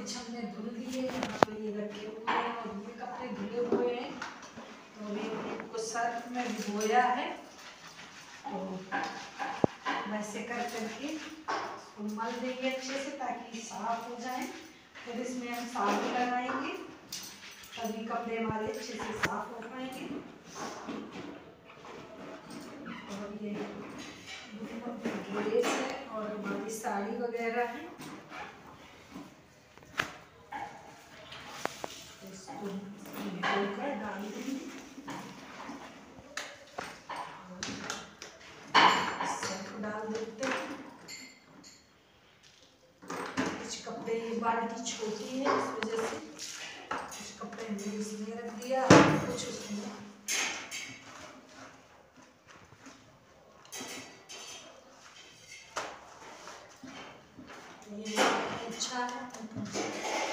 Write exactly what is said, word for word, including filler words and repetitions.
कुछ हमने धुल दिए, यहाँ पे ये रखे हुए हैं और ये कपड़े धुले हुए हैं। तो अभी इनको सर्फ में भिगोया है, तो वैसे कर करके इसको मल देंगे अच्छे से ताकि साफ हो जाए। फिर इसमें हम साबुन लगाएंगे, तभी कपड़े हमारे अच्छे से साफ हो पाएंगे। और ये ड्रेस है और हमारी साड़ी वगैरह है, इसको भिगोकर डाल देंगे। सर्फ डाल देते हैं। कुछ कपड़े, ये बाल्टी छोटी है इस वजह से कुछ कपड़े हमने इसमें रख दिया, कुछ उसमें। ये अच्छा है।